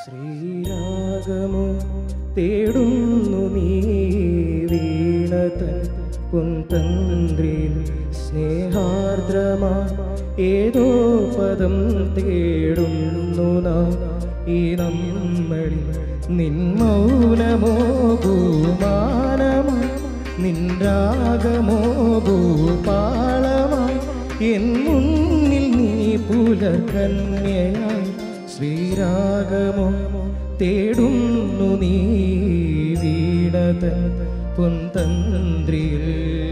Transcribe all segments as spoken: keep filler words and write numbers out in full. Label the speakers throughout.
Speaker 1: ശ്രീരാഗമോ തേടുന്നു നീ വീണതൻ പൊൻതന്ത്രിൽ സ്നേഹാർദ്രമാ ഏതോ പദം തേടുന്നു നാം ഈ നമ്മളിൽ നിൻ മൗനമോ ഭൂമാനമായി നിൻ രാഗമോ ഭൂപാളമായി എൻ മുന്നിൽ നീ പുലർകന്യയായി ശ്രീരാഗമോ തേടുന്നു നീ വീണതൻ പൊൻതന്ത്രിൽ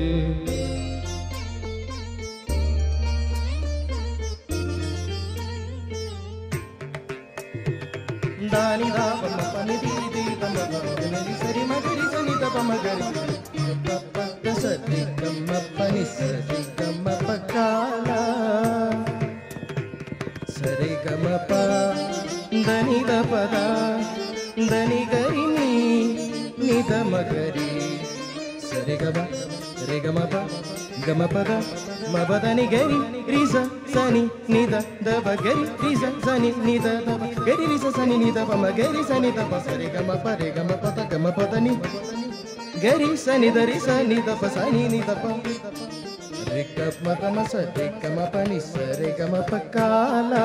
Speaker 1: సరి గమ ప దని ద పద దని గరి ని ని ద మ గరి సరి గమ రి గమ ప గమ పద మ పద ని గరి రి స స ని ని ద ద ప గరి రి స స ని ని ద ద ప గరి రి స స ని ని ద ప మ గరి స ని ద ప సరి గమ ప రి గమ ప ద గమ పద ని గరి స ని ద రి స ని ద ప స ని ని ద ప ri ga ma pa ma sa ri ga ma pa ni sa ri ga ma pa kala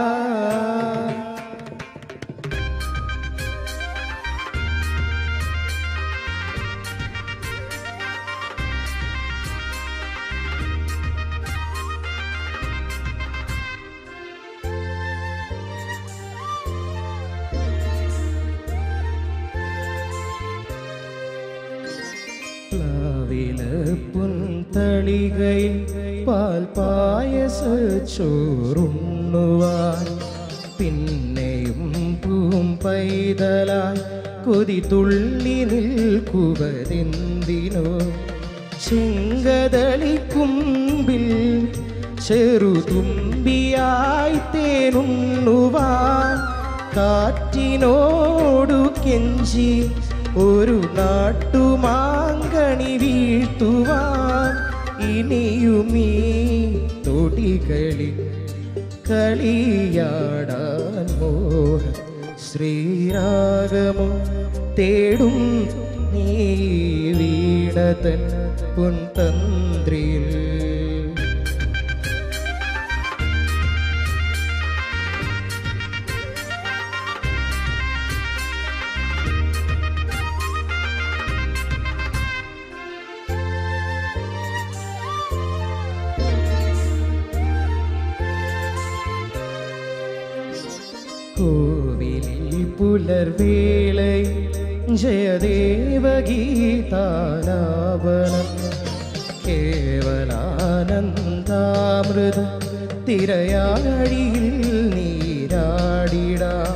Speaker 1: പുൻതളികയിൽ പാൽ പായസ ചോറുണ്ണുവാൻ പിന്നെയും പൂം പൈതലാൽ കൊതി തുള്ളി നിൽക്കുവതെന്തിനോ ചെങ്കതളിക്കുമ്പിൽ ചെറുതുമ്പിയായി തേനുണ്ണുവാൻ കാറ്റിനോടു കെഞ്ചി ഒരു നാട്ടുമാങ്കണി വീഴ്ത്തുവാൻ ഇനിയുമീ തൊടികളിൽ കളിയാടാൻ മോഹം ശ്രീരാഗമോ തേടും നീ വീണതൻ പൊൻതന്ത്രിൽ കോവിലിൽ പുലർവേളയിൽ ജയദേവഗീതാലാപനം കേവലാനന്ദാമൃത തിരയാഴിയിൽ നീരാടിടാം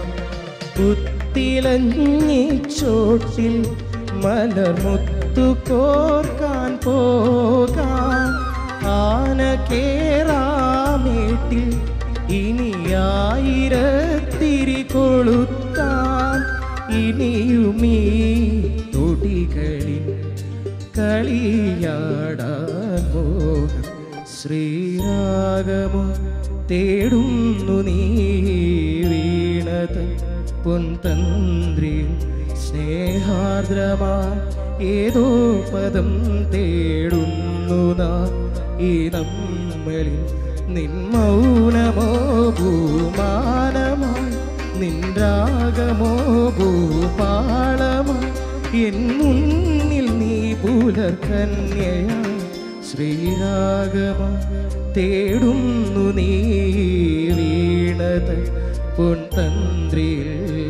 Speaker 1: പുത്തിലഞ്ഞിച്ചോട്ടിൽ മലർമുത്തു കോർക്കാൻ പോകാം ആന കേറാമേട്ടിൽ ഇനിയായിരത്തിരി കൊളുത്താൻ ഇനിയുമീ തൊടികളിൽ കളിയാടാൻ മോഹം ശ്രീരാഗമോ തേടുന്നു നീ വീണതൻ പൊൻതന്ത്രിൽ സ്നേഹാർദ്രമാ ഏതോ പദം തേടുന്നു നാം ഈ നമ്മളിൽ നിൻ മൗനമോ ഭൂമാനമായി നിൻ രാഗമോ ഭൂപാളമായി എൻ മുന്നിൽ നീ പുലർകന്യയായി ശ്രീരാഗമോ തേടുന്നു നീ വീണതൻ പൊൻതന്ത്രിൽ